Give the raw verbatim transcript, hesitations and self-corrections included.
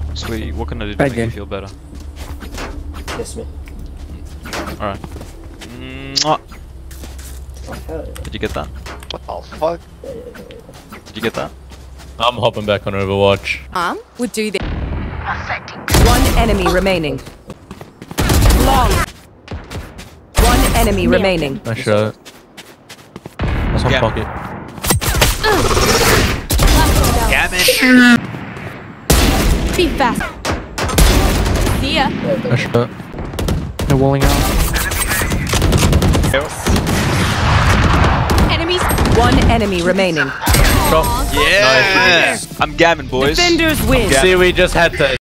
Sweetie, what can I do to Bad make game. you feel better? Kiss me. Alright. Mwah. Oh, hell yeah. Did you get that? What the fuck? Yeah, yeah, yeah, yeah. Did you get that? I'm hopping back on Overwatch. Arm would do this. One enemy remaining. Long. One enemy remaining. Nice shot. That's one Yeah. pocket. Gamin! Be fast. See ya. Nice shot. They're walling out. Enemies. One enemy remaining. Shot. Yeah! I'm Gamin, boys. Defenders win. See, we just had to